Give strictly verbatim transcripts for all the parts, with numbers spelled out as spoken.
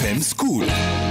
ام سكول.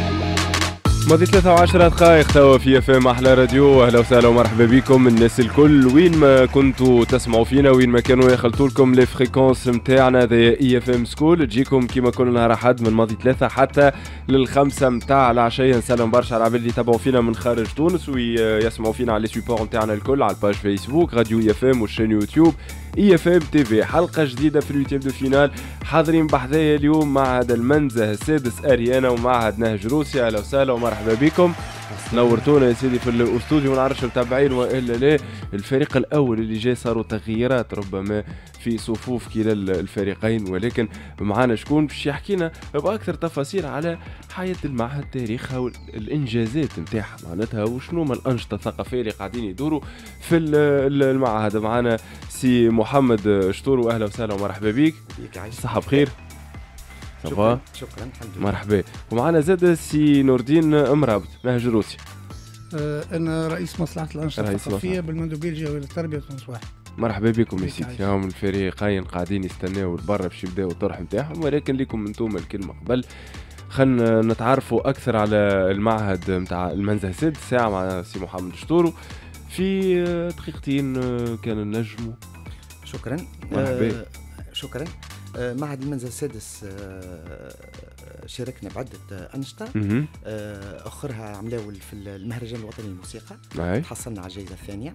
ماضي ثلاثة وعشرة دقائق توا في اف ام احلى راديو. اهلا وسهلا ومرحبا بكم الناس الكل وين ما كنتوا تسمعوا فينا وين ما كانوا يخلطوا لكم لي فريكونس نتاعنا ذا اي اف ام سكول. تجيكم كيما كل نهار احد من ماضي ثلاثة حتى للخمسة نتاع العشية. نسلم برشا على العباد اللي يتابعوا فينا من خارج تونس ويسمعوا فينا على لي سيبور نتاعنا الكل، على الباج فيسبوك راديو اي اف ام والشين يوتيوب اي اف ام تي في. حلقة جديدة في الويتيام دو فينال. حاضرين بحذايا اليوم معهد المنزه السادس اريانا ومعهد نهج روسيا. اهلا وسهلا ومرحبا بكم. نورتونا يا سيدي في الاستوديو. ما نعرفش متابعين والا لا. الفريق الاول اللي جاي صاروا تغييرات ربما في صفوف كلا الفريقين، ولكن معانا شكون باش يحكينا باكثر تفاصيل على حياه المعهد، تاريخها والانجازات نتاعها معناتها وشنو ما الانشطه الثقافيه اللي قاعدين يدوروا في المعهد. معانا سي محمد شطور. اهلا وسهلا ومرحبا بك. صحه بخير. شكرا شكرا الحمد لله. مرحبا. ومعنا زاد سي نور الدين مرابط نهج روسيا. أه انا رئيس مصلحه الانشطه الثقافيه بالمندوبيه الجهويه للتربيه تونس واحد. مرحبا بكم يا سيدي. هم الفريقين قاعدين يستناو برا باش يبداو الطرح نتاعهم، ولكن لكم انتم الكلمه قبل. خلينا نتعرفوا اكثر على المعهد نتاع المنزه السادس ساعه مع سي محمد شطورو في دقيقتين كان نجموا. شكرا. مرحبا. آه شكرا. آه معهد المنزه السادس آه شاركنا بعدة أنشطة. آه أخرها عملاو في المهرجان الوطني للموسيقى. حصلنا على الجائزة الثانية.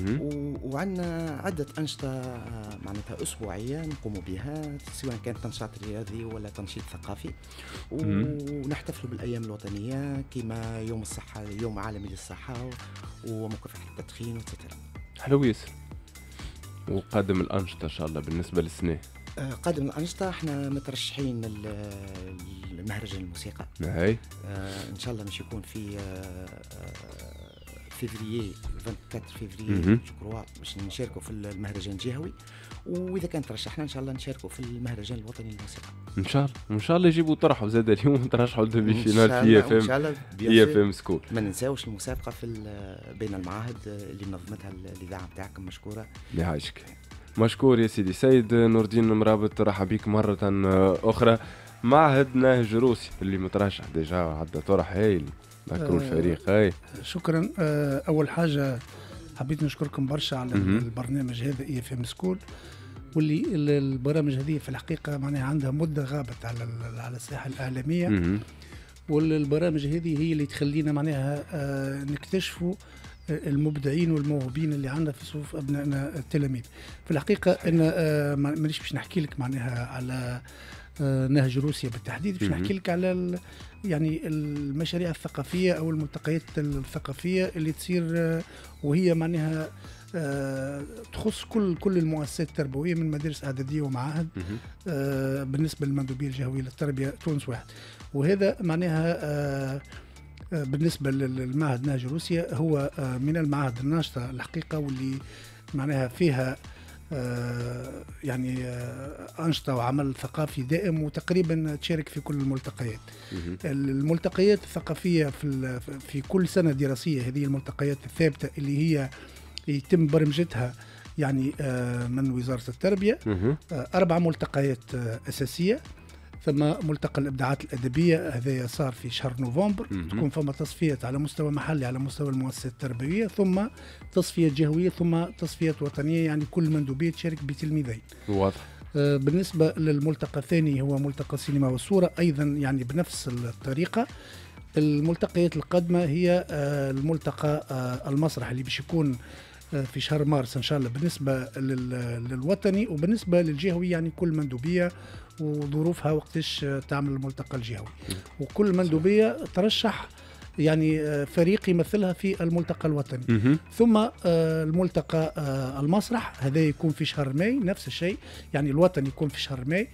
وعندنا عدة أنشطة معناتها أسبوعية نقوم بها، سواء كانت تنشيط رياضي ولا تنشيط ثقافي. ونحتفلوا بالأيام الوطنية كما يوم الصحة، يوم عالمي للصحة ومكافحة التدخين وتترى. حلو ياسر. وقدم الأنشطة إن شاء الله بالنسبة للسنة. قادم الأنشطة احنا مترشحين لمهرجان الموسيقى. هاي آه ان شاء الله مش يكون في آه فيفريي أربعة وعشرين فيفريي شكرا باش نشاركوا في المهرجان الجهوي، واذا كان ترشحنا ان شاء الله نشاركوا في المهرجان الوطني للموسيقى ان شاء الله. وان شاء الله يجيبوا طرحوا زاد اليوم ترشحوا للدبي فينال في اف ام ان شاء الله اي اف ام سكول. ما ننساوش المسابقه في بين المعاهد اللي منظمتها الاذاعه نتاعكم مشكوره. يعيشك. مشكور يا سيدي. سيد نور الدين مرابط رحب بك مرة أخرى. معهد نهج روسي اللي مترشح ديجا عدة طرح هايل. ذكروا آه الفريق هاي. شكرا. آه أول حاجة حبيت نشكركم برشا على م-م. البرنامج هذا اي اف ام سكول، واللي البرامج هذه في الحقيقة معناها عندها مدة غابت على على الساحة الإعلامية. م-م. والبرامج هذه هي اللي تخلينا معناها آه نكتشفوا المبدعين والموهوبين اللي عندنا في صفوف ابنائنا التلاميذ. في الحقيقه انا آه مانيش باش نحكي لك معناها على آه نهج روسيا بالتحديد، باش نحكي لك على يعني المشاريع الثقافيه او الملتقيات الثقافيه اللي تصير آه وهي معناها آه تخص كل كل المؤسسات التربويه من مدارس اعداديه ومعاهد آه بالنسبه للمندوبيه الجهويه للتربيه تونس واحد. وهذا معناها آه بالنسبة للمعهد نهج روسيا هو من المعاهد الناشطة الحقيقة، واللي معناها فيها يعني أنشطة وعمل ثقافي دائم، وتقريبا تشارك في كل الملتقيات. الملتقيات الثقافية في في كل سنة دراسية، هذه الملتقيات الثابتة اللي هي يتم برمجتها يعني من وزارة التربية. أربع ملتقيات أساسية، ثم ملتقى الابداعات الادبيه هذا صار في شهر نوفمبر. م-م. تكون فما تصفيات على مستوى محلي على مستوى المؤسسات التربويه، ثم تصفيات جهويه، ثم تصفيات وطنيه، يعني كل مندوبيه تشارك بتلميذين. واضح. آه بالنسبه للملتقى الثاني هو ملتقى السينما والصوره، ايضا يعني بنفس الطريقه. الملتقيات القادمه هي آه الملتقى آه المسرح اللي باش يكون في شهر مارس ان شاء الله بالنسبه للوطني، وبالنسبه للجهوي يعني كل مندوبيه وظروفها وقتاش تعمل الملتقى الجهوي. وكل مندوبيه ترشح يعني فريق يمثلها في الملتقى الوطني. ثم الملتقى المسرح هذا يكون في شهر ماي، نفس الشيء يعني الوطني يكون في شهر ماي،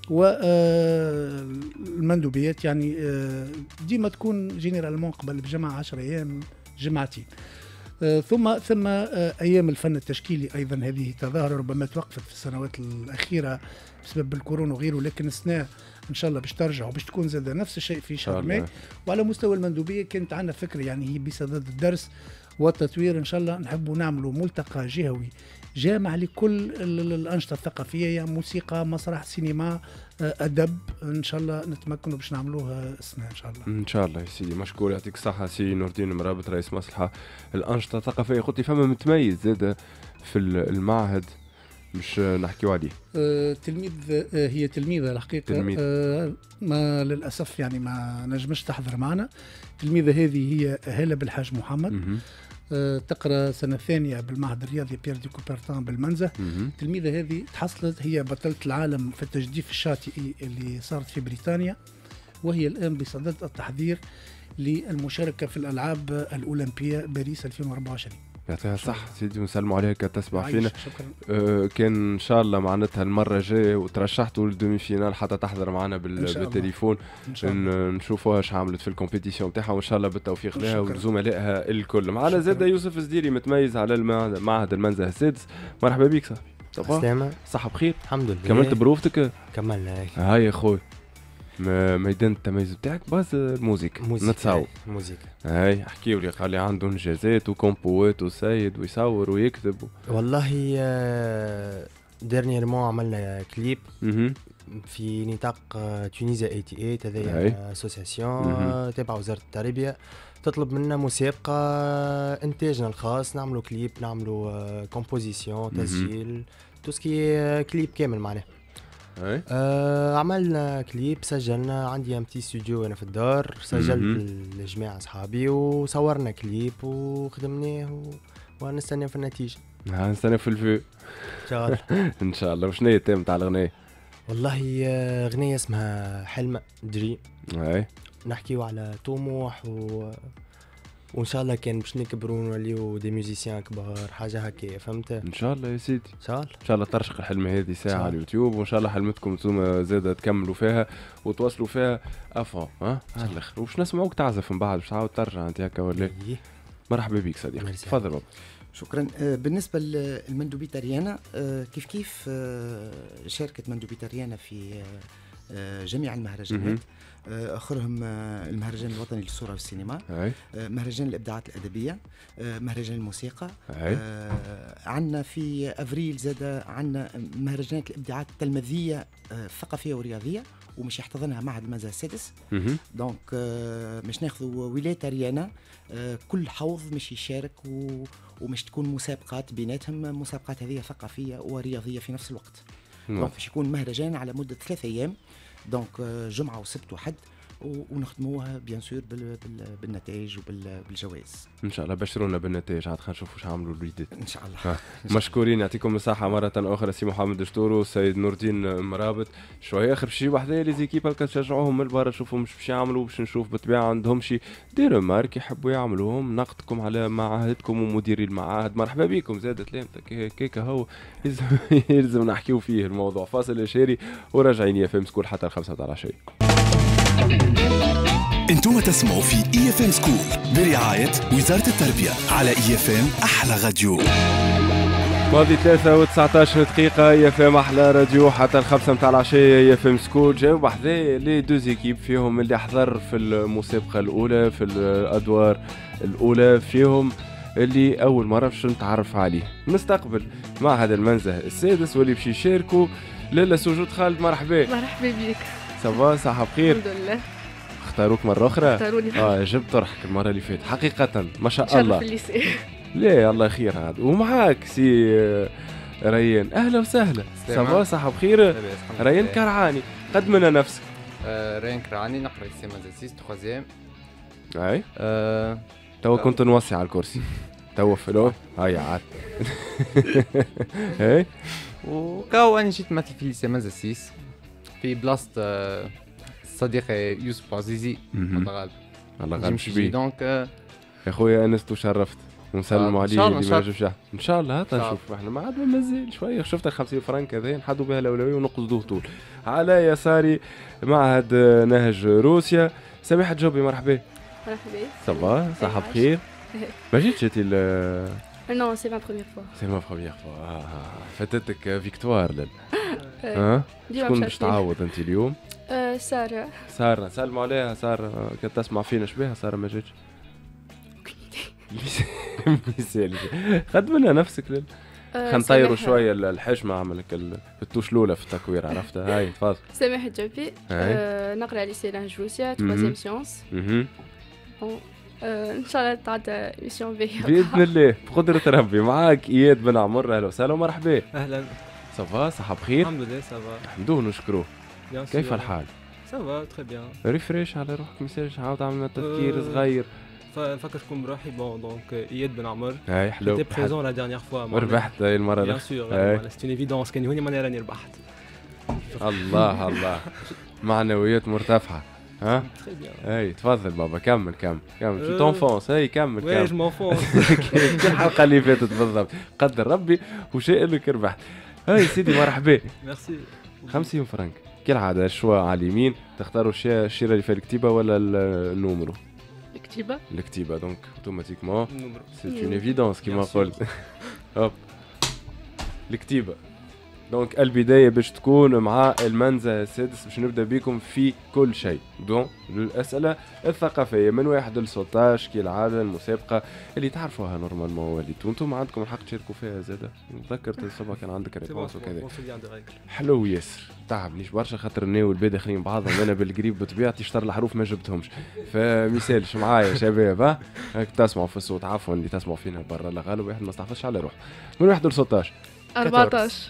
والمندوبيات يعني ديما تكون جينيرالمون قبل بجمعة عشر ايام جمعتين. آه ثم ثم آه ايام الفن التشكيلي ايضا، هذه تظاهر ربما توقفت في السنوات الاخيره بسبب الكورونا وغيره، لكن السنه ان شاء الله باش ترجع وباش تكون زاد نفس الشيء في شهر ماي. وعلى مستوى المندوبيه كانت عندنا فكره يعني هي بصدد الدرس، والتطوير ان شاء الله نحبوا نعملوا ملتقى جهوي جامع لكل الانشطه الثقافيه، يعني موسيقى، مسرح، سينما، ادب، ان شاء الله نتمكنوا باش نعملوها السنه ان شاء الله. ان شاء الله يا سيدي، مشكور، يعطيك الصحه سي نور الدين مرابط رئيس مصلحه الانشطه الثقافيه. قلت لي فما متميز زاد في المعهد مش نحكيو عليه. آه تلميذ آه هي تلميذه الحقيقه تلميذ. آه ما للاسف يعني ما نجمش تحضر معنا. التلميذه هذه هي هاله بالحاج محمد، آه تقرا سنه ثانيه بالمعهد الرياضي بيير دي كوبرتان بالمنزه. التلميذه هذه تحصلت هي بطله العالم في التجديف الشاطئي اللي صارت في بريطانيا، وهي الان بصدد التحضير للمشاركه في الالعاب الاولمبيه باريس ألفين وأربعة وعشرين. يعطيها صح سيدي ونسلموا عليك تسمع فينا. آه كان ان شاء الله معناتها المره الجايه وترشحتوا للدومي فينال حتى تحضر معنا بالتليفون نشوفوها اش عملت في الكومبيتيسيون نتاعها، وان شاء الله بالتوفيق لها وزملائها الكل. معنا زاد يوسف الزديري متميز على المعهد المنزه السادس. مرحبا بك. صح سلامة، صحة بخير؟ الحمد لله. كملت بروفتك؟ كملنا. هاي يا خوي، ميدان التميز بتاعك باز الموسيقى نتصاوب موسيقى. هاي احكيوا لي. قال لي عنده انجازات وكومبوات وسيد ويصور ويكتب و... والله ديرنييرمون عملنا كليب في نطاق تونيزيا ثمانية وثمانين، هذايا اسوسياسيون تبع وزارة التربية تطلب منا مسابقة انتاجنا الخاص، نعملوا كليب، نعملوا كومبوزيسيون، تسجيل، توسكي كليب كامل معناه. آه عملنا كليب، سجلنا عندي ام تي استوديو انا في الدار، سجلت الجماعه اصحابي وصورنا كليب وخدمناه و... ونستنى في النتيجه. نستنى في الفيو ان شاء الله. ان شاء الله. وشنو هي التيم تاع الاغنيه؟ والله اغنيه اسمها حلم دريم. اي نحكيو على طموح و... وان شاء الله كان باش نكبروا ونوليو دي ميوزيسيان كبار، حاجه هكا فهمت. ان شاء الله يا سيدي، ان شاء الله. ان شاء الله ترشق الحلمه هذه ساعه على اليوتيوب، وان شاء الله حلمتكم انتم زاده تكملوا فيها وتواصلوا فيها افون ها على الاخر. وباش نسمعوك تعزف من بعد باش تعاود ترجع انت هكا ولا؟ مرحبا بك صديقي، تفضل بابا. شكرا. بالنسبه للمندوبيه ريانا، كيف كيف شاركت مندوبيه ريانا في جميع المهرجانات، اخرهم المهرجان الوطني للصوره والسينما، مهرجان الابداعات الادبيه، مهرجان الموسيقى، عندنا في افريل زاد عندنا مهرجانات الابداعات التلميذيه الثقافيه والرياضيه، ومش يحتضنها معهد المنزه السادس. دونك مش ناخذوا ولايه ريانا كل حوض مش يشارك و... ومش تكون مسابقات بيناتهم، مسابقات هذه ثقافيه ورياضيه في نفس الوقت. دونك باش يكون مهرجان على مده ثلاثة ايام، دونك جمعه وسبت وحد، ونخدموها بيان سور بالنتائج وبالجوائز. ان شاء الله. بشرونا بالنتائج عاد خلينا نشوفوا واش عملوا الوليدات ان شاء الله. مشكورين، يعطيكم الصحه مره اخرى سي محمد شطورو والسيد نور الدين مرابط. شويه اخر شي وحده لي زيكيب هكا تشجعوهم من برا، شوفوا مش باش يعملوا، باش نشوف بالطبيعه عندهم شي دي ريمارك يحبوا يعملوهم، نقدكم على معاهدكم ومديري المعاهد. مرحبا بكم زاد تلامتك هيك هو يلزم يلزم نحكيو فيه الموضوع. فاصل اشاري وراجعين يا فهم سكول حتى الخمسة تاع العشيه. انتم تسمعوا في اي اف ام سكول برعاية وزارة التربية على اي اف ام احلى راديو. ماضي ثلاثة وتسعطاش دقيقة اي اف ام احلى راديو حتى الخمسة متاع العشية. اي اف ام سكول جاو بحذايا لي دوز ايكيب فيهم اللي حضر في المسابقة الأولى في الأدوار الأولى، فيهم اللي أول مرة باش نتعرف عليه. نستقبل معهد المنزه السادس واللي باش يشاركوا لاله سجود خالد. مرحبا. مرحبا بك. صباح صحة بخير. الحمد لله. اختاروك مرة أخرى؟ اختاروني. اه جبت طرحك المرة اللي فاتت حقيقة ما شاء الله. شرف الليسي. ليه الله خير هذا. ومعاك سي ريان، أهلا وسهلا. صباح صحة بخير. ريان كرعاني، قدم لنا نفسك. آه ريان كرعاني، نقرأ سي مازاسيس تخوازيام. أي آه توا كنت نوصي على الكرسي توا فلو هاي عاد. هاي وكاو أنا جيت مثل في سي مازاسيس في بلاصة صديقي يوسف عزيزي الله غالب. الله غالب شبيه. دونك يا خويا انست وشرفت ونسلموا عليه اللي ما جاش. ان شاء الله هات نشوف احنا ما عاد مازال شويه. شفت خمسين فرنك هذا نحدوا بها الاولويه ونقصدوه طول. على يساري معهد نهج روسيا سميحه جوبي. مرحبا. مرحبا. صباح صحه بخير. ما جيتش انت نو سي ما بروميير فوا. سي ما بروميير فوا. فاتتك فيكتوار لل ها شكون باش تعوض انت اليوم؟ أه سارة. سارة سلموا عليها. سارة كانت تسمع فينا. شبيها سارة ما جاتش؟ مثال خد منها نفسك لل خلينا نطيروا شويه الحجمه عملك التوش الاولى في التكوير عرفتها. هاي تفضل. سامح الجوبي أه نقرا ليسي لانجلوسيا تروازيام سيونس. اها ان شاء الله تعدى ميسيون باهيه باذن الله بقدره ربي. معاك اياد بن عمر. اهلا وسهلا ومرحبا. اهلا. صافا صحه بخير؟ الحمد لله صافا الحمد لله نشكروه. كيف الحال؟ صافا تري بيان. ريفريش على روحك مساج عاود عملنا تفكير صغير. نفكر شكون بروحي بون دونك اياد بن عمر. اي حلو. جيتي بريزون لا ديرنيير فوا. ربحت هاي المره بيان سور سي اون ايفيدونس كان هوني ماني راني ربحت. الله الله معنويات مرتفعه. ها اي تفضل بابا كمل كمل كمل تو تونفونس. اي كمل كمل. واش مونفونس كي الحلقه اللي فاتت بالضبط. قدر ربي وشاء لك ربحت. هاي سيدي مرحبا. ميرسي. خمسين فرنك كالعاده. الشوا على اليمين تختاروا الشيره اللي فيها الكتيبه ولا النومرو؟ الكتيبه. الكتيبه دونك اوتوماتيكمون سي اون ايفيدونس كيما قلت. هوب الكتيبه. دونك البدايه باش تكون مع المنزل السادس باش نبدا بكم في كل شيء. دون الاسئله الثقافيه من واحد ل ستطاش كالعاده. المسابقه اللي تعرفوها نورمالمون وليتو انتم عندكم الحق تشاركوا فيها زاده. تذكرت الصبح كان عندك ريبونس وكذا. حلو ياسر. تعبنيش برشا خاطر الناو والبيت داخلين بعضهم. انا بالقريب بطبيعتي شطر الحروف ما جبتهمش فمثالش معايا شباب. ها هاك تسمعوا في الصوت. عفوا اللي تسمعوا فينا برا لا غالب واحد ما استحفظش على روح. من واحد ل ستطاش. أربعطاش.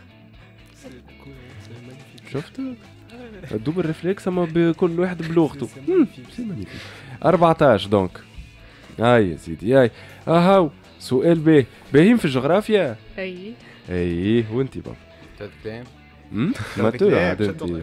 شفت دوب الريفلكس اما بكل واحد بلغته. أربعطاش دونك. هاي يا سيدي هاي اهاو سؤال باهي. باهيين في الجغرافيا. اي اي وانتي بابا؟ تتلام ما تقول عاد انتي.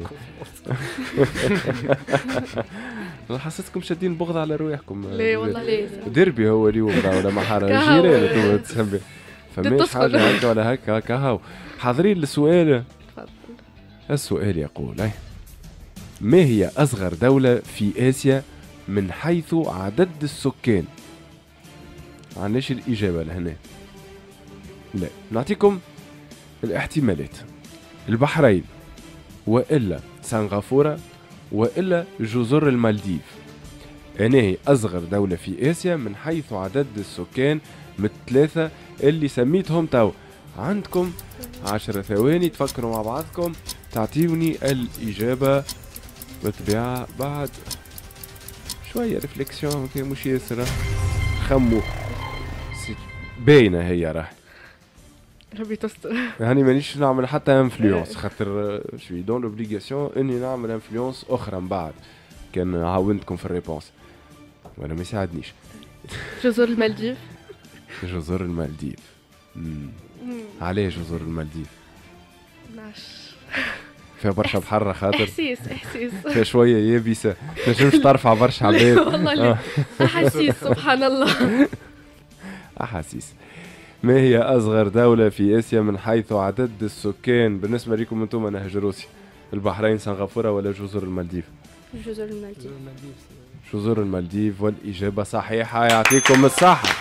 حسيتكم شادين بغض على رواحكم. لا والله لازم. دربي هو اليوم ولا محارة جيران انتم تسمي فماش حاجة هكا ولا هكا هكا. هاو حاضرين للسؤال. السؤال يقول ايه ما هي أصغر دولة في آسيا من حيث عدد السكان؟ عندناش الإجابة لهنا. لا نعطيكم الاحتمالات. البحرين وإلا سنغافورة وإلا جزر المالديف. أنا هي أصغر دولة في آسيا من حيث عدد السكان من الثلاثة اللي سميتهم تو. عندكم عشر ثواني تفكروا مع بعضكم تعطيوني الإجابة بالطبيعة بعد شوية ريفليكسيون كي مش ياسر. خمو باينة هي راح ربي تستر. يعني مانيش نعمل حتى انفلونس خاطر شوي دون لوبليغاسيون اني نعمل انفلونس اخرى من بعد كان عاونتكم في الريبونس وانا ما يساعدنيش. جزر المالديف. جزر المالديف. امم عليه جزر المالديف؟ لاش فيها برشا بحر خاطر احساس احساس فيها شويه يابسه تنجمش ترفع برشا عباد. والله لا احاسيس سبحان الله. احاسيس. ما هي اصغر دوله في اسيا من حيث عدد السكان بالنسبه لكم انتم نهج روسيا؟ البحرين سنغافوره ولا جزر المالديف؟ جزر المالديف. جزر المالديف والاجابه صحيحه. يعطيكم الصحه.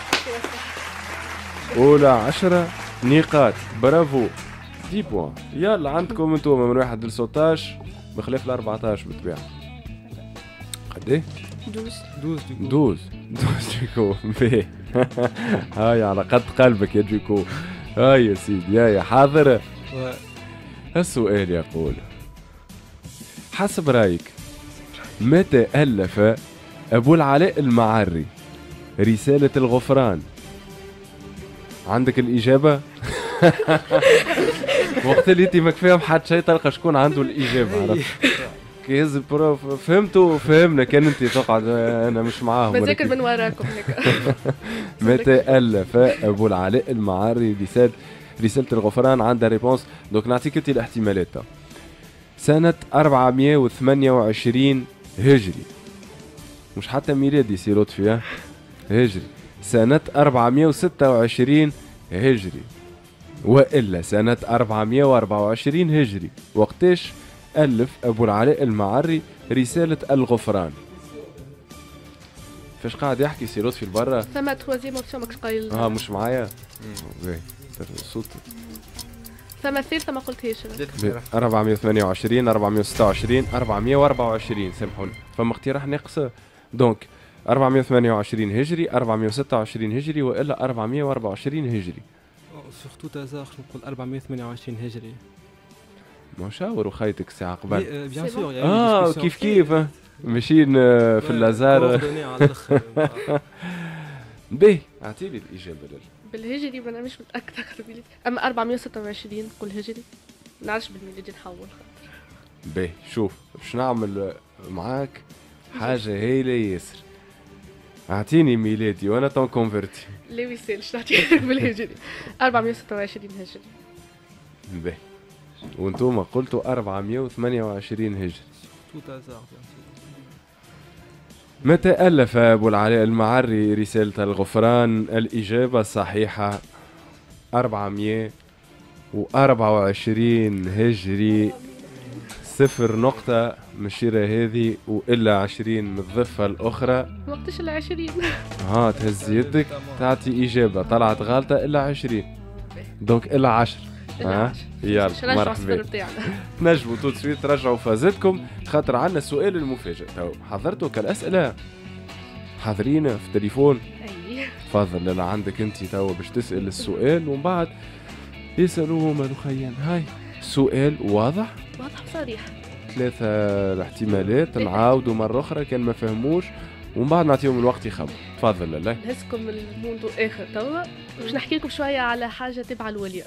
اولى عشرة نقاط. برافو. دي بوان. يلا عندكم انتم من واحد ل ستطاش بخلاف ال أربعطاش بالطبيعه. قديه؟ دوز. دوز دوز دوز جيكو. باهي. هاي على قد قلبك يا جيكو. هاي يا سيدي هاي حاضر. السؤال يقول حسب رايك متى ألف أبو العلاء المعري رسالة الغفران؟ عندك الإجابة؟ وقت اللي انت ما فاهم حد شيء تلقى شكون عنده الإجابة. عرفت كيز البروف فهمتوا فهمنا كان انت تقعد انا مش معاهم بذاكر من وراكم هيك. متى ألف أبو العلاء المعري رسالة رسالة الغفران؟ عندها ريبونس دوك نعطيك انت الاحتمالات. سنة أربعمية وثمانية وعشرين هجري مش حتى ميلادي سي لطفي هجري. سنة أربعمية وستة وعشرين هجري وإلا سنة أربعمية وأربعة وعشرين هجري. وقتاش ألف أبو العلاء المعري رسالة الغفران؟ فاش قاعد يحكي سي لطفي البرة؟ ثم تروازيام اوبسيون ماكش قايل. اه مش معايا. باهي الصوت. ثم الثالثة ما قلتهاش. أربعمية وثمانية وعشرين أربعمية وستة وعشرين أربعمية وأربعة وعشرين سامحوني. فما اقتراح ناقص دونك أربعمية وثمانية وعشرين هجري، أربعمية وستة وعشرين هجري، والا أربعمية وأربعة وعشرين هجري؟ سورتو تازار نقول أربعمية وثمانية وعشرين هجري. ما شاوروا خيتك ساعة قبل. بيان سور اه كيف كيف ماشيين في اللازار. باهي اعطيني الإجابة لل بالهجري ما انا مش متاكده خلي اما أربعمية وستة وعشرين نقول هجري ما نعرفش بالميلادي نحول خاطر. باهي شوف باش نعمل معاك حاجه هايله ياسر. اعطيني ميلادي وانا تنكونفرتي. لا ما يسالش نعطيك بالهجري أربعمية وستة وعشرين هجري. باهي وانتم قلتوا أربعمية وثمانية وعشرين هجري. متى ألف أبو العلاء المعري رسالة الغفران؟ الإجابة الصحيحة أربعمية وأربعة وعشرين هجري. صفر نقطة مشيرة هذه وإلا عشرين من الضفة الأخرى. وقتش إلا عشرين. ها تهز يدك تعطي إجابة طلعت غلطة إلا عشرين دونك إلا عشر. ها يلا مرحبا. تنجموا تو سويت ترجعوا فازتكم خاطر عندنا السؤال المفاجئ. تو حضرتوا كالأسئلة حاضرين في التليفون؟ اي تفضل لا عندك انت تو باش تسأل السؤال ومن بعد يسألوهم الخيان. هاي السؤال واضح واضح صريح. ثلاثة الاحتمالات نعاودوا مرة أخرى كان ما فهموش ومن بعد نعطيهم الوقت يخبروا. تفضل لاله. نهزكم الموندو آخر توا باش نحكي لكم شوية على حاجة تبع الوليان.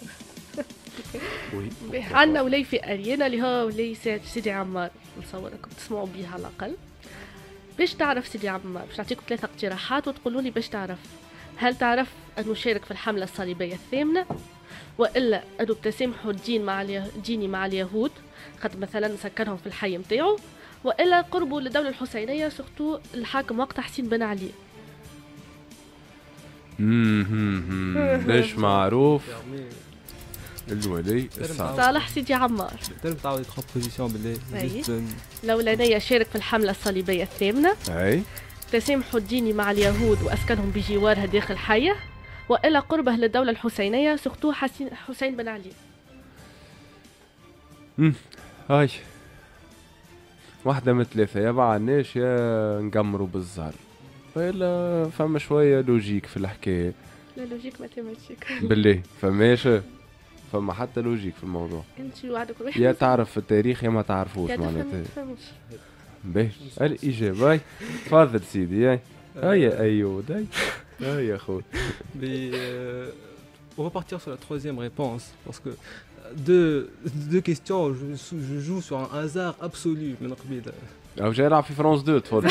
عندنا ولاي في أريانا اللي هو ولاي سيدي عمار نصوركم تسمعوا بيها على الأقل. باش تعرف سيدي عمار باش نعطيكم ثلاثة اقتراحات وتقولوا لي باش تعرف. هل تعرف أنه شارك في الحملة الصليبية الثامنة وإلا أنه بتسامحوا الدين مع ديني مع اليهود خاطر مثلا سكرهم في الحي متاعو وإلا قربوا للدولة الحسينية سورتو الحاكم وقتها حسين بن علي. باش معروف الولي صالح سيدي عمار. تقدر تعاود تخوف بوزيسيون بالله. الأولانية شارك في الحملة الصليبية الثامنة. أي. تسامحوا الديني مع اليهود وأسكنهم بجوارها داخل حية وإلا قربه للدولة الحسينية سورتو حسين حسين بن علي. امم هاي واحدة من ثلاثة يا بعناش يا نقمروا بالزهر وإلا فما شوية لوجيك في الحكاية. لا لوجيك ماتيماتيك بالله فماش فما حتى لوجيك في الموضوع. انت وعدك روحك يا تعرف في التاريخ يا ما تعرفوش معناتها. باهي الإجابة هاي تفضل سيدي. هاي هاي يا أيود هاي هاي يا خويا. On va partir sur la troisième réponse parce que deux, deux questions, je, je joue sur un hasard absolu. أو جاي يلعب في فرنسا اثنين تفضل.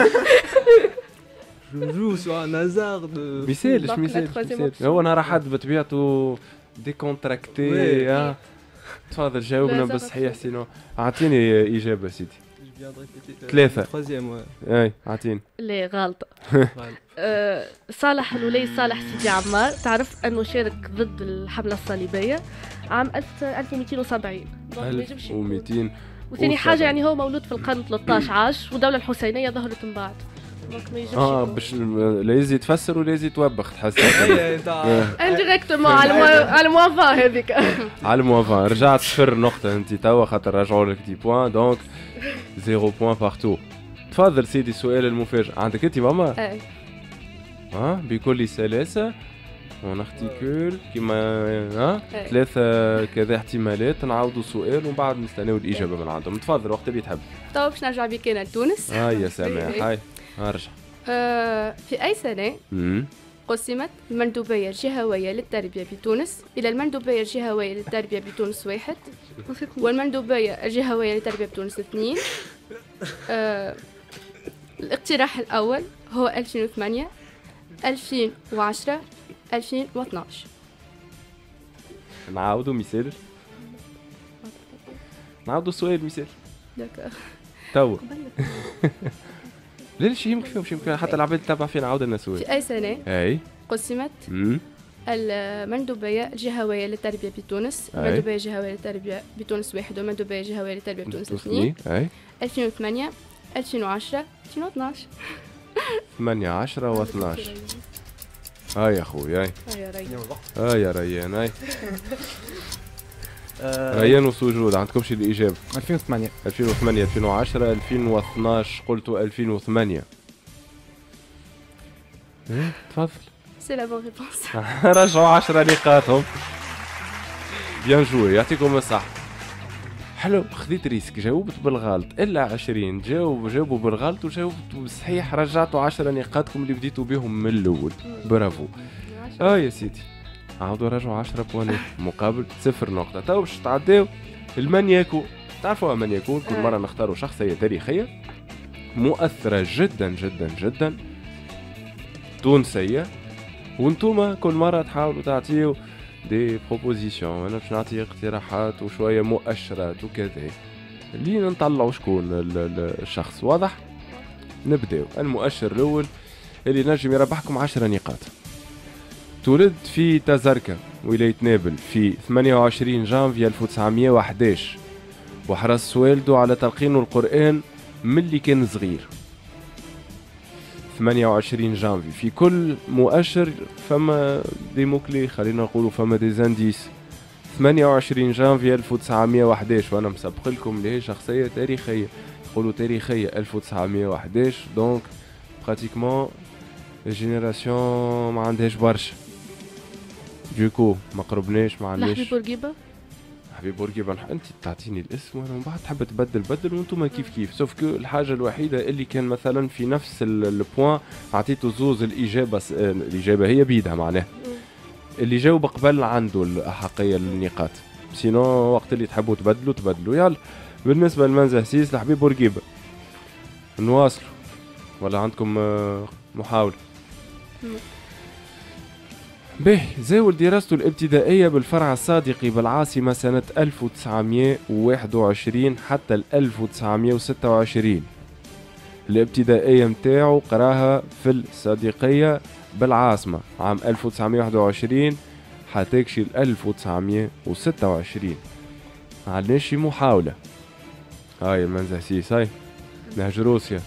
Je joue sur un hasard de. ميسالش ميسالش هو نهار حد بطبيعته ديكونتراكتي. ها تفضل جاوبنا بالصحيح سينو أعطيني إجابة سيدي. ثلاثة. troisième اي اعطيني. لا غلطة. أه صالح الولي صالح سيدي عمار تعرف انه شارك ضد الحملة الصليبية عام ألف ومئتين وسبعين. ألف ومئتين. وثاني حاجة يعني هو مولود في القرن ثلاثة عشر عاش والدولة الحسينية ظهرت من بعد. اه باش لا يزيد تفسر ولا يزيد توبخ تحس. انديريكتومون على على الموافا هذيك. على الموافا رجعت صفر نقطة انت توا خاطر رجعوا لك دي بوان دونك زيرو بوان بارتو. تفضل سيدي السؤال المفاجئ عندك انت ماما. اي ها بكل سلاسة ونختيكول كيما ها ثلاثة كذا احتمالات نعاودوا سؤال ومن بعد نستناو الإجابة من عندهم. تفضل وقت اللي تحب. تو باش نرجع بك انا لتونس. اه يا سامح هاي ارجع. آه في أي سنة قسمت المندوبية الجهوية للتربية بتونس إلى المندوبية الجهوية للتربية بتونس واحد والمندوبية الجهوية للتربية بتونس اثنين. آه الاقتراح الأول هو ألفين وثمانية ألفين وعشرة ألفين واثناعش. نعاودوا مثال نعاودوا السؤال مثال تو. ليش يمكن فيهم يمكن حتى العباد تتابع فينا عاود لنا سؤال. في أي سنة اي قسمت المندوبية الجهوية للتربية بتونس المندوبية الجهوية للتربية بتونس واحد والمندوبية الجهوية للتربية بتونس اثنين. ألفين وثمانية ألفين وعشرة ألفين واثناعش. ثمانية عشرة واثناعش. هاي يا خويا هاي هاي يا ريان هاي ريان وسجود عندكمش الإجابة. ألفين وثمانية ألفين وثمانية ألفين وعشرة ألفين واثناعش. قلتوا ألفين وثمانية. تفضل. سي لا بون ريبونس. رجعوا عشرة نقاطهم. بيان جوي يعطيكم الصحة. حلو خذيت ريسك جاوبت بالغلط إلا عشرين جاوب جاوبوا بالغلط وجاوبتوا صحيح رجعتوا عشرة نقاطكم اللي بديتوا بهم من الأول. برافو. اه يا سيدي عاودوا رجعوا عشرة بوانات مقابل صفر نقطة. تو باش تعداو المن يكون. تعرفوا من يكون كل مرة نختاروا شخصية تاريخية مؤثرة جدا جدا جدا تونسية وانتوما كل مرة تحاولوا تعطيوا دي بروبوزيسيون. انا باش نعطي اقتراحات وشوية مؤشرات وكذا اللي نطلعوا شكون الشخص. واضح؟ نبداو. المؤشر الأول اللي نجم يربحكم عشرة نقاط. تولد في تزركة ولاية نابل في ثمانية وعشرين جانفي ألف وتسعمية وأحد عشر وحرص والده على تلقين القرآن ملي كان صغير. ثمانية وعشرين جانفي في كل مؤشر فما دي موكلي خلينا نقولوا فما دي زانديس. ثمانية وعشرين جانفي ألف وتسعمية وأحد عشر وانا مسبق لكم اللي هي شخصية تاريخية يقولوا تاريخية ألف وتسعمية وأحد عشر دونك براتيكمون الجينيراسيون ما عندهاش برشا دوكو ما قربناش ما عندناش. حبيب بورقيبة حبيب بورقيبة انت تعطيني الاسم وانا من بعد تحب تبدل بدل وانتم كيف كيف سوف كو الحاجه الوحيده اللي كان مثلا في نفس البوان عطيته زوز الاجابه الاجابه هي بيدها معناها اللي جاوب قبل عنده الاحقيه للنقاط. سينو وقت اللي تحبوا تبدلوا تبدلوا. يلا بالنسبه لمنزه سيس لحبيب بورقيبة نواصلوا ولا عندكم محاوله؟ به زاول دراسته الابتدائية بالفرع الصادقي بالعاصمة سنة ألف وتسعمية وواحد وعشرين حتى ألف وتسعمية وستة وعشرين. الابتدائية متاعو قراها في الصادقية بالعاصمة عام ألف وتسعمية وواحد وعشرين حتى يكشي ألف وتسعمية وستة وعشرين. عندنا شي محاولة. هاي المنزه سيس هاي نهج روسيا.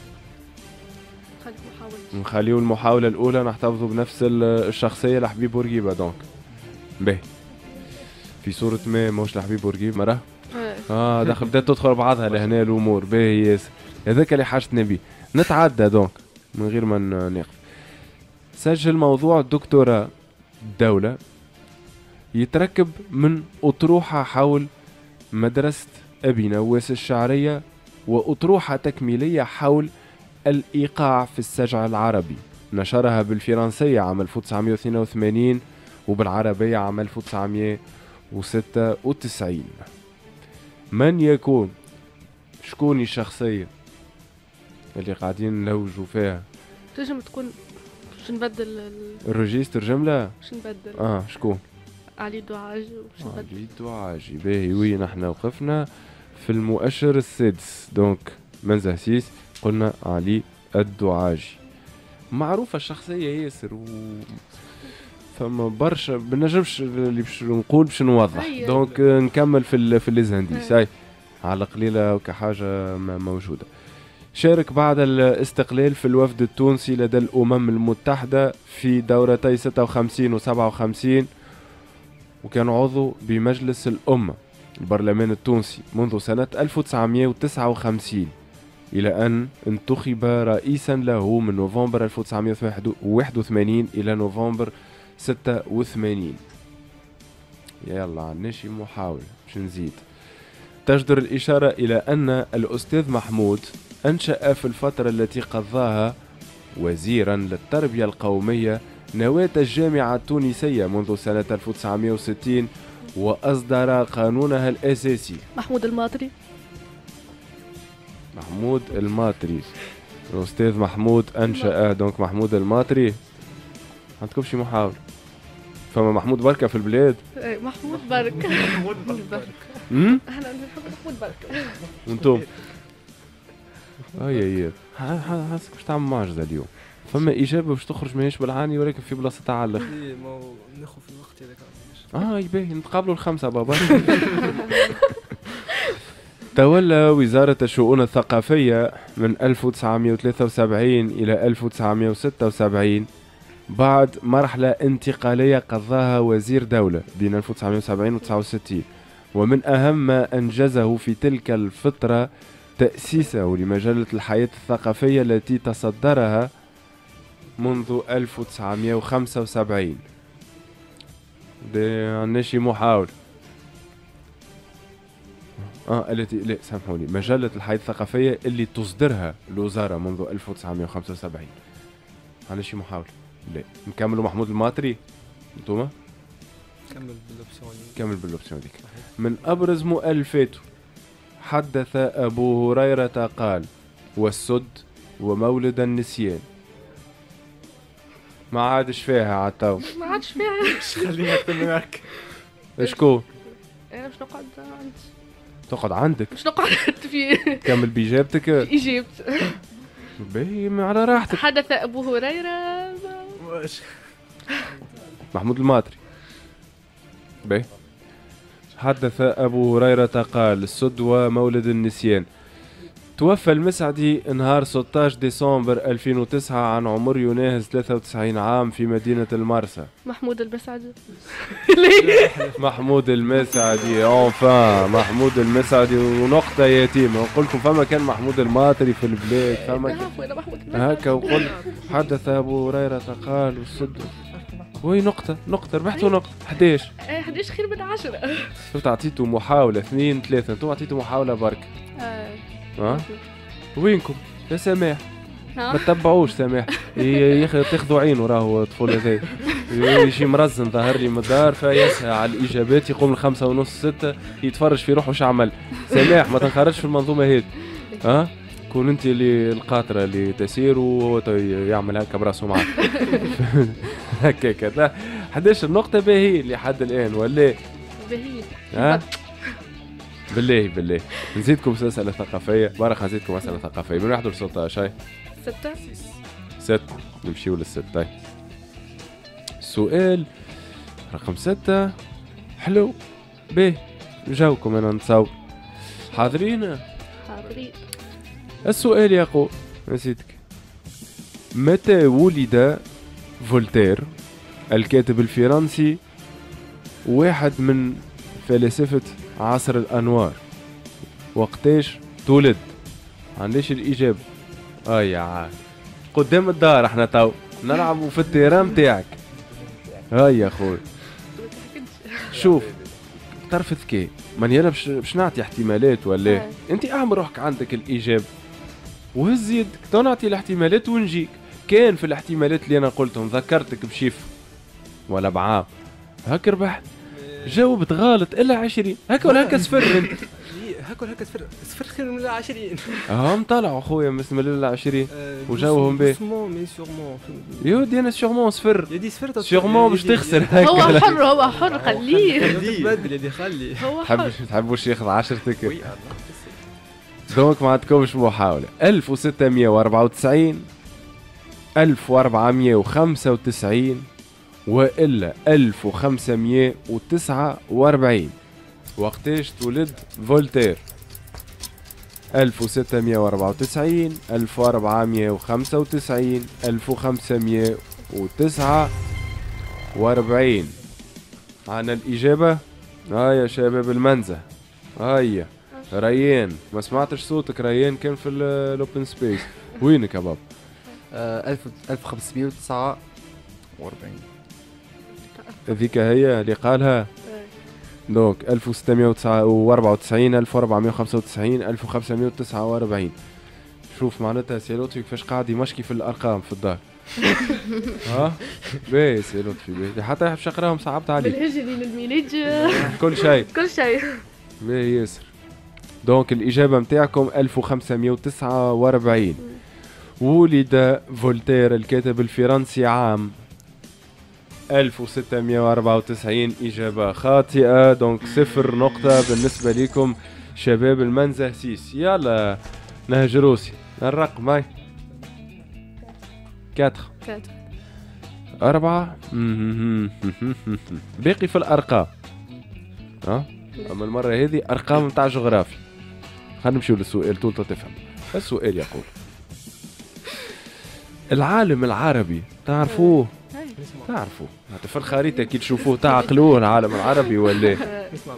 نخليو المحاولة الأولى نحتفظوا بنفس الشخصية لحبيب بورقيبة دونك. باهي في صورة ما موش لحبيب بورقيبة مرة؟ اه دخل بدأت تدخل بعضها لهنا الأمور. باهي ياسر هذاك اللي حاجتنا بيه. نتعدى دونك من غير ما نقف. سجل موضوع الدكتوراه الدولة يتركب من أطروحة حول مدرسة أبي نواس الشعرية وأطروحة تكميلية حول الإيقاع في السجع العربي نشرها بالفرنسية عام ألف وتسعمية واثنين وثمانين وبالعربية عام ألف وتسعمية وستة وتسعين. من يكون شكون الشخصية اللي قاعدين نلوجوا فيها؟ تنجم تكون باش نبدل الريجستر جملة؟ باش نبدل اه شكون؟ علي دعاجي باش نبدل علي دعاجي. باهي وين احنا وقفنا في المؤشر السادس دونك منزه سيس قلنا علي الدعاجي. معروفة الشخصية ياسر و فما برشا بنجمش اللي باش نقول باش نوضح دونك نكمل في ال في ليزانديس هاي على قليلة وكحاجة موجودة. شارك بعد الاستقلال في الوفد التونسي لدى الأمم المتحدة في دورتي ستة وخمسين و سبعة وخمسين وكان عضو بمجلس الأمة البرلمان التونسي منذ سنة ألف وتسعمية وتسعة وخمسين إلى أن انتخب رئيسا له من نوفمبر ألف وتسعمية وواحد وثمانين إلى نوفمبر ستة وثمانين. يلا عناشي محاولة باش نزيد. تجدر الإشارة إلى أن الأستاذ محمود أنشأ في الفترة التي قضاها وزيرا للتربية القومية نواة الجامعة التونسية منذ سنة ألف وتسعمية وستين وأصدر قانونها الأساسي. محمود الماطري. محمود الماطري. الأستاذ محمود أنشأ دونك محمود الماطري. عندكم شي محاولة؟ فما محمود بركة في البلاد؟ ايه محمود بركة. محمود بركة. امم احنا نحب محمود بركة. وانتم؟ اي اي حاسك باش تعمل معجزة اليوم. فما إجابة باش تخرج ماهيش بالعاني ولكن في بلاصتها على الآخر. ايه ما ناخذ في الوقت هذاك. اه يباهي نتقابلوا الخمسة بابا. تولى وزارة الشؤون الثقافية من ألف وتسعمية وثلاثة وسبعين إلى ألف وتسعمية وستة وسبعين بعد مرحلة انتقالية قضاها وزير دولة بين ألف وتسعمية وسبعين و تسعة وستين. ومن أهم ما أنجزه في تلك الفترة تأسيسه لمجلة الحياة الثقافية التي تصدرها منذ ألف وتسعمائة وخمسة وسبعين. عندنا شي محاولة. اه التي لا سامحوني، مجلة الحياة الثقافية اللي تصدرها الوزارة منذ ألف وتسعمائة وخمسة وسبعين. عندنا شي محاولة. لا نكملوا محمود الماطري. انتوما؟ كمل بالأوبسيون. كمل بالأوبسيون ديك. من أبرز مؤلفاته حدث أبو هريرة قال: والسد ومولد النسيان. ما عادش فيها عالتو. ما عادش فيها. خلينا تماك. اشكون؟ انا باش نقعد عندي. تقعد عندك؟ باش نقعد في. كمل بإجابتك. إجابت. باهي على راحتك. حدث أبو هريرة. محمود الماطري. باهي. حدث أبو هريرة قال: السد ومولد النسيان. توفى المسعدي نهار ستة عشر ديسمبر ألفين وتسعة عن عمر يناهز ثلاثة وتسعين عام في مدينة المرسى. محمود المسعدي. محمود المسعدي انفان محمود المسعدي ونقطة يتيمة. نقول لكم فما كان محمود الماطري في البلاد فما هكا. وقل حدث أبو هريرة قال والسد وي نقطة نقطة ربحتوا نقطة إحدى عشر. إحدى عشر خير من عشرة. شفت عطيتوا محاولة اثنين ثلاثة، انتوا عطيتوا محاولة برك. ها؟ وينكم يا سماح؟ ما تتبعوش سماح يا اخي تاخذوا عينه راهو الطفل هذا يجي مرزن ظهر لي من الدار فيسعى على الاجابات يقوم الخمسة ونص ستة يتفرج في روحه وش عمل. سماح ما تنخرجش في المنظومة هذه. ها؟ كون انت اللي القاطرة اللي تسير وهو يعمل هكا براسه معك. هكا كذا إحدى عشر نقطة باهي لحد الآن ولا؟ باهي. ها؟ بالله بالله نزيدكم أسئلة ثقافية. بارك نزيدكم أسئلة ثقافية من واحد لستة عشر. ستة. ستة نمشيو للستة. السؤال رقم ستة حلو باهي نجاوبكم أنا نتصور. حاضرين؟ حاضرين. السؤال يقول نسيتك. متى ولد فولتير الكاتب الفرنسي واحد من فلاسفة عصر الأنوار؟ وقتاش تولد؟ عنديش الإجابة. آه يا عاد قدام الدار احنا تو نلعبوا في التيران متاعك. هاي يا خوي شوف طرف ذكي ماني انا باش باش نعطي احتمالات ولا انت اعمل روحك عندك الإجابة وهز يدك تو نعطي الاحتمالات ونجيك. كان في الاحتمالات اللي انا قلتهم ذكرتك بشيف ولا بعام هاك ربحت. جاوبت غلط الا عشرين هكا ولا هكا صفر. انت هكا ولا هكا صفر صفر خير من عشرين. هم طلعوا اخويا بسم الله عشرين وجاوهم به. يودي انا سيغمون صفر. يدي صفر سيغمون باش تخسر. هو حر هو حر خليه. تبدل يدي خلي. هو حر. تحبش تحبوش ياخذ عشرتك. دونك ما عندكمش محاولة. ألف وستمائة وأربعة وتسعين ألف وأربعمائة وخمسة وتسعين وإلا ألف وخمسمائة وتسعة وأربعين. وقتاش تولد فولتير؟ ألف وستمائة وأربعة وتسعين ألف وأربعمائة وخمسة وتسعين ألف وخمسمائة وتسعة وأربعين. عنا الإجابة. ها يا شباب المنزه. هيا ريان ما سمعتش صوتك. ريان كان في الأوبن سبيس. وينك يا بابا؟ ألف وخمسمائة وتسعة وأربعين. هذيك هي اللي قالها. دونك ألف وستمائة وأربعة وتسعين ألف وأربعمائة وخمسة وتسعين ألف وخمسمائة وتسعة وأربعين. شوف معناتها سي لطفي كيفاش قاعد يمشكي في الارقام في الدار. ها باهي سي لطفي باهي حتى باش نقراهم صعبت عليك. بالهجري للميلاد كل شيء كل شيء باهي ياسر. دونك الاجابه نتاعكم ألف وخمسمائة وتسعة وأربعين. ولد فولتير الكاتب الفرنسي عام ألف وستمائة وأربعة وتسعين. إجابة خاطئة. دونك صفر نقطة بالنسبة لكم شباب المنزه سيس. يلا نهجروسي الرقم هاي كاتخ كاتخ أربعة. باقي في الأرقام. ها أما المرة هذه أرقام متاع جغرافيا. خلينا نمشيو للسؤال طول تفهم. السؤال يقول العالم العربي تعرفوه؟ تعرفوا في الخريطة كي تشوفوه تعقلوه العالم العربي ولا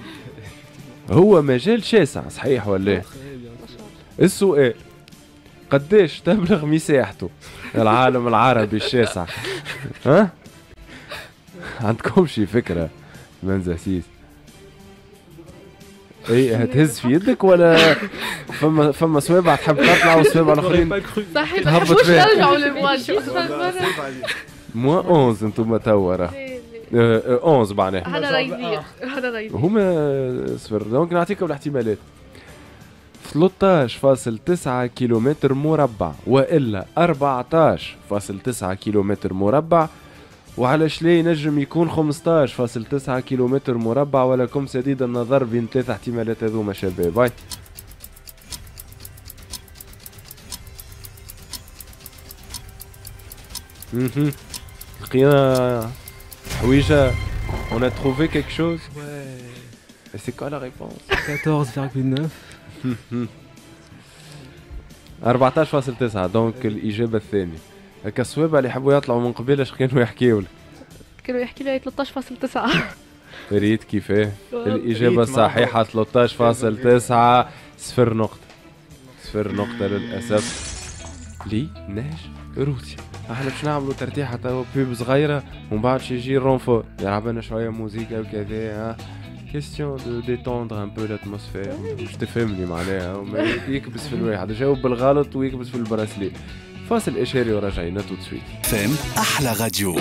هو مجال شاسع صحيح ولا؟ السؤال قديش تبلغ مساحته العالم العربي الشاسع؟ ها عندكم شي فكرة منزه سيس؟ اي هتهز في يدك ولا فما فما سوابع تحب تطلع وسوابع الاخرين صحيح ما تحبوش ترجعوا للموان موا اونز انتم توا راه اونز معناها انا رايدين انا رايدين هما صفر. دونك نعطيكم الاحتمالات: ثلاثة عشر فاصلة تسعة كيلومتر مربع، والا أربعة عشر فاصلة تسعة كيلومتر مربع، وعلى شلي نجم يكون خمسة عشر فاصلة تسعة كيلومتر مربع. ولكم سديد النظر بين ثلاث احتمالات هذوما شباب. باي اها لقينا حويجه. on a trouvé quelque chose. Ouais. Et c'est quoi la réponse? quatorze virgule neuf. أربعة عشر فاصلة تسعة. دونك الإجابة الثانية. هكا الصوابع اللي يحبوا يطلعوا من قبل اش كانوا يحكيوا لك؟ كانوا يحكي لي ثلاثة عشر فاصلة تسعة. ريت كيفاه؟ الإجابة الصحيحة ثلاثة عشر فاصلة تسعة. صفر نقطة. صفر نقطة للأسف. لي نهج روسيا. احنا باش نعملوا ترتيحة توا بيب صغيرة ومن بعد شي يجي الرونفور يلعب لنا شوية موسيقى وكذا. ها كيستيون دو ديتوندر ان بو لاتموسفير. باش تفهمني معناها وما يكبس في الواحد يجاوب بالغلط ويكبس في البراسلي. فاصل إشاري وراجعين تو تسويت. فهم أحلى راديو.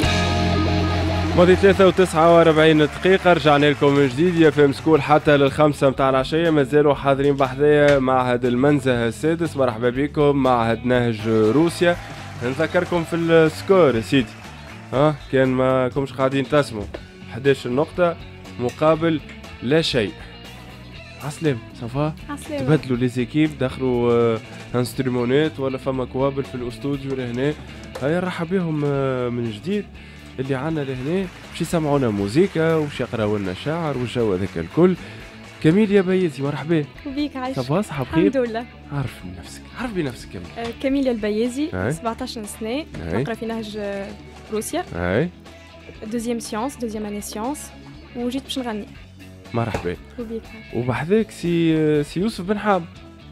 ماضي ثلاثة وتسعة وأربعين دقيقة رجعنا لكم من جديد يا فهم سكول حتى للخمسة متاع العشية. مازالوا حاضرين بحذايا معهد المنزه السادس. مرحبا بكم معهد نهج روسيا. نذكركم في السكور يا سيدي. ها كان ما كمش قاعدين تسموا أحد عشر نقطة مقابل لا شيء. عسلام صفا تبدلوا لي زيكيب دخلوا آه انسترومونات ولا فما كوابل في الاستوديو لهنا. هيا نرحب بهم آه من جديد اللي عنا لهنا باش يسمعونا موزيكا وباش يقراو لنا شعر والجو هذاك الكل. كميل يا بيزي مرحبا بيك. عايش صباح صحة بخير؟ الحمد لله. عارف من نفسك عارف بنفسك كميل. آه كميل البيزي أي. سبعطاش سنة نقرا في نهج روسيا. اي دوزيام سيونس دوزيام اني سيونس وجيت باش نغني. مرحبا. وبيك. وبحذاك سي سي يوسف بن حام.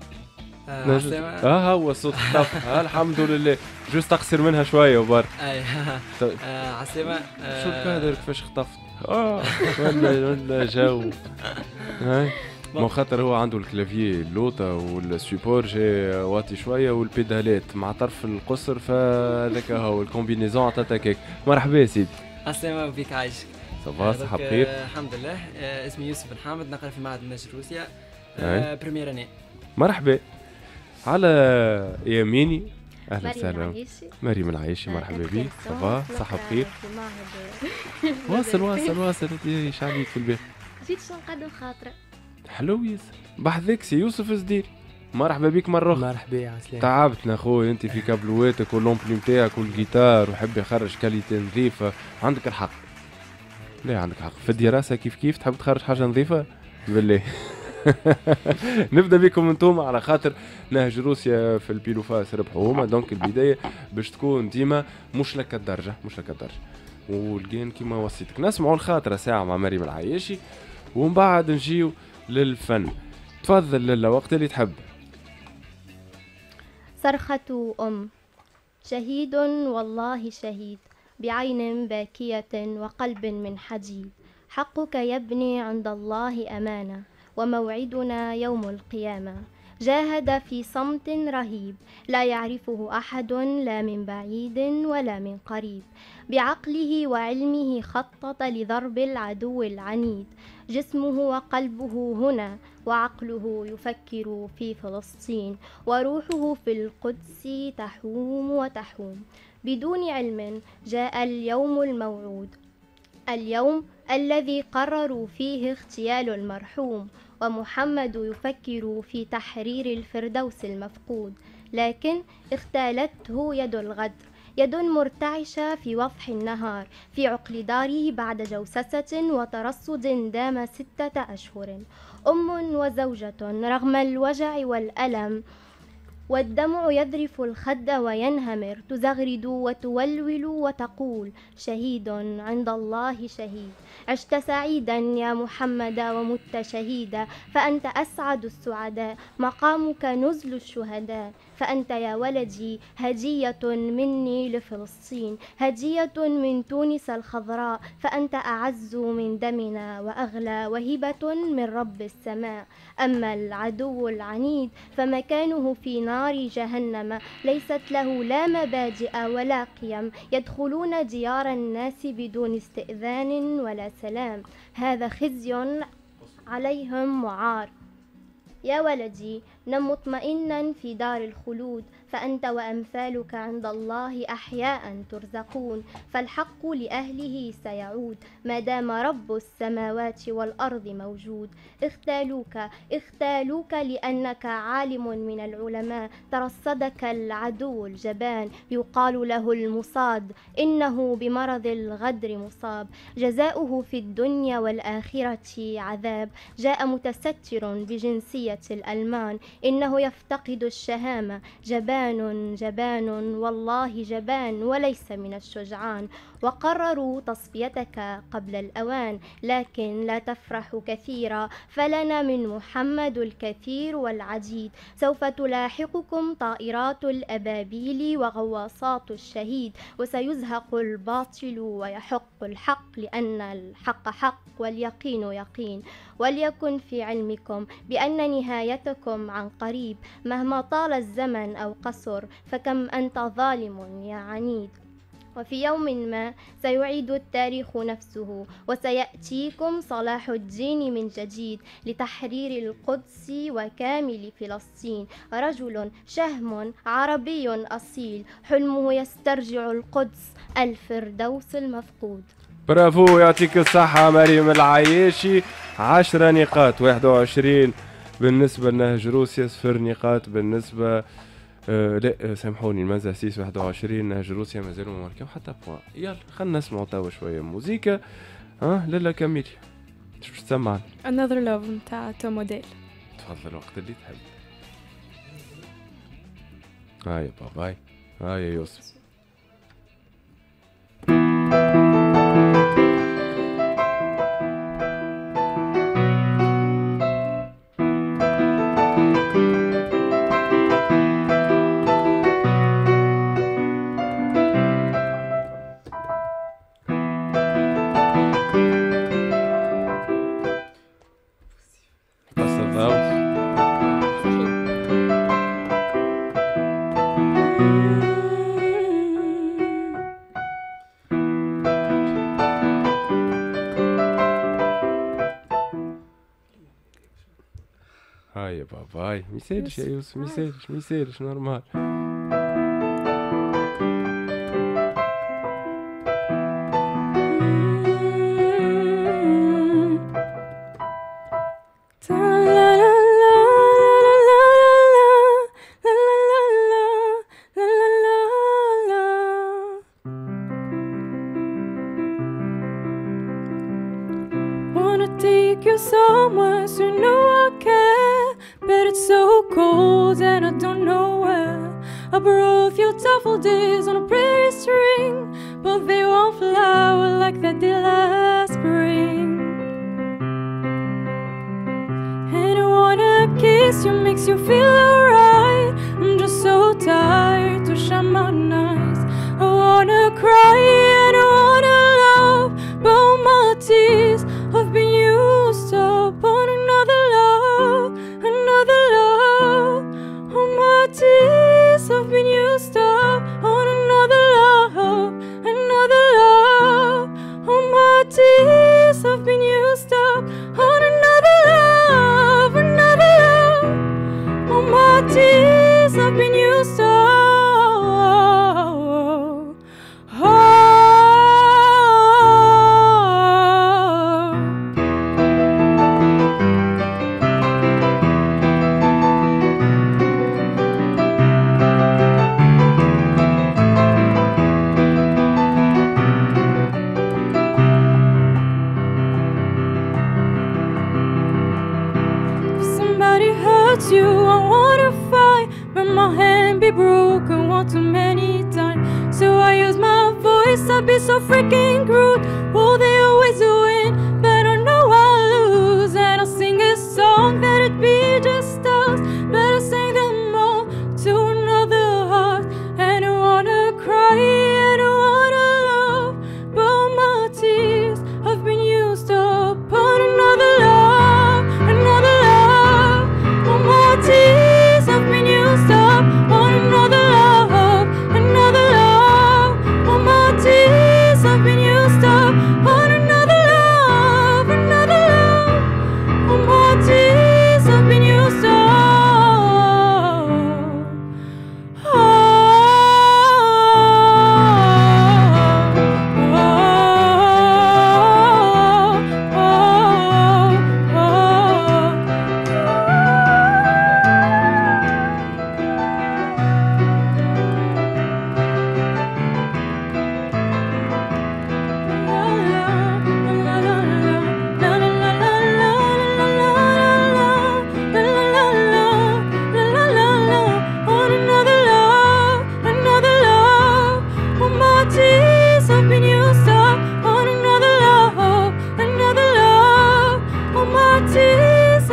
اه اه هو الصوت اختفى. آه الحمد لله جوست اقصر منها شويه وبر. اي عسلامة. شو الكادر كيفاش اختفت؟ اه ولا ولا جو. هاي مو خاطر هو عنده الكلافيي اللوطه والسيبور جي واطي شويه والبيدالات مع طرف القصر فهذاك هو الكومبينيزون عطاتك هيك. مرحبا يا سيدي. عسلامة وبيك عايشك. صباح صحة بخير. الحمد لله. آه اسمي يوسف بن حامد نقرا في معهد النهج روسيا. آه بريمير اني. مرحبا. على يميني اهلا وسهلا العيشي. مريم العيشي مرحبا بك. صباح صحة بخير. واصل واصل واصل ايش عليك في البيت؟ جيت شنو نقدم خاطرك. حلو ياسر. بحذاك سي يوسف الزديري. مرحبا بك مرة أخرى. مرحبا يا عسلامة. تعبتنا خويا انت في كابلواتك واللومبلي نتاعك والجيتار وحب يخرج كاليتي نظيفة. عندك الحق. لا عندك حق في الدراسة كيف كيف تحب تخرج حاجة نظيفة بالله. نبدا بكم انتم على خاطر نهج روسيا في البيلو فاس ربحوا هما. دونك البدايه باش تكون ديما مش لك الدرجه مش لك الدرجه والجين كيما وصيتك. نسمعوا الخاطره ساعه مع مريم العياشي ومن بعد نجيو للفن. تفضل لالا وقت اللي تحب. صرخة أم. شهيد والله شهيد بعين باكية وقلب من حديد. حقك يا ابني عند الله أمانة وموعدنا يوم القيامة. جاهد في صمت رهيب لا يعرفه أحد لا من بعيد ولا من قريب. بعقله وعلمه خطط لضرب العدو العنيد. جسمه وقلبه هنا وعقله يفكر في فلسطين وروحه في القدس تحوم وتحوم. بدون علم جاء اليوم الموعود. اليوم الذي قرروا فيه اغتيال المرحوم. ومحمد يفكر في تحرير الفردوس المفقود. لكن اختالته يد الغدر. يد مرتعشة في وضح النهار في عقل داره بعد جوسسة وترصد دام ستة أشهر. أم وزوجة رغم الوجع والألم والدمع يذرف الخد وينهمر. تزغرد وتولول وتقول شهيد عند الله شهيد. عشت سعيدا يا محمد ومت شهيدا فأنت أسعد السعداء. مقامك نزل الشهداء فأنت يا ولدي هدية مني لفلسطين، هدية من تونس الخضراء، فأنت أعز من دمنا وأغلى وهبة من رب السماء. أما العدو العنيد فمكانه في نار جهنم، ليست له لا مبادئ ولا قيم، يدخلون ديار الناس بدون استئذان ولا سلام، هذا خزي عليهم وعار. يا ولدي نم مطمئنا في دار الخلود، فأنت وأمثالك عند الله أحياء ترزقون، فالحق لأهله سيعود ما دام رب السماوات والأرض موجود. اختالوك اختالوك لأنك عالم من العلماء، ترصدك العدو الجبان يقال له المصاد، إنه بمرض الغدر مصاب، جزاؤه في الدنيا والآخرة عذاب. جاء متستر بجنسية الألمان، إنه يفتقد الشهامة، جبان جبان والله جبان وليس من الشجعان. وقرروا تصفيتك قبل الأوان، لكن لا تفرح كثيرا، فلنا من محمد الكثير والعديد. سوف تلاحقكم طائرات الأبابيل وغواصات الشهيد، وسيزهق الباطل ويحق الحق، لأن الحق حق واليقين يقين. وليكن في علمكم بأن نهايتكم عن قريب، مهما طال الزمن أو قصر، فكم أنت ظالم يا عنيد. وفي يوم ما سيعيد التاريخ نفسه، وسيأتيكم صلاح الدين من جديد لتحرير القدس وكامل فلسطين. رجل شهم عربي أصيل، حلمه يسترجع القدس، الفردوس المفقود. برافو، يعطيك الصحة مريم العياشي. عشرة نقاط، واحد وعشرين بالنسبة لنهج روسيا، صفر نقاط بالنسبة أه لا سامحوني المنزه سيس، واحد وعشرين نهج روسيا مازالوا ما ماركاو حتى بوان. يلا خلينا نسمعوا توا شوية موزيكا. ها لالا كملي، شو باش تسمعنا؟ Another Love نتاع تو موديل. تفضل الوقت اللي تحب. هاي يا باباي، هاي يا يوسف. هاي يا باباي، ميسالش يا يوسف، ميسالش ميسالش نورمال. To another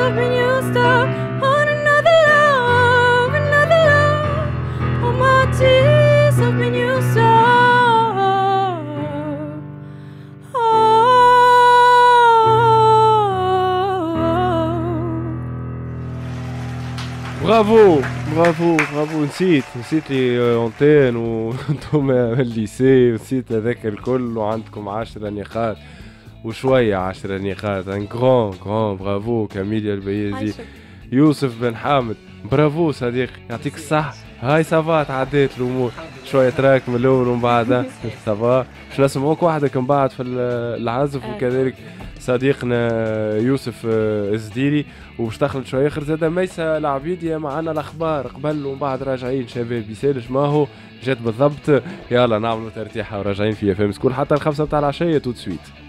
of been used up on another love, another love. All my tears have been used up. برافو برافو برافو. نسيت نسيت لي اونتين وانتم الليسي، نسيت هذاك الكل وعندكم عشرة نقاط وشوية عشرة نقاط. ان غران غران برافو كاميليا البيازي. يوسف بن حامد برافو صديقي، يعطيك الصحة. هاي سافا تعديت الامور شوية تراك من الاول ومن بعد سافا. باش نسمعوك وحدك من بعد في العزف وكذلك صديقنا يوسف الزديري، وباش تخلط شويه اخر زاده ميسا العبيديه معنا الاخبار قبل ومن بعد راجعين. شباب بيسالش ما هو جات بالضبط. يلا نعملوا ترتيحه وراجعين في اف ام سكول حتى الخمسه بتاع العشيه تو سويت.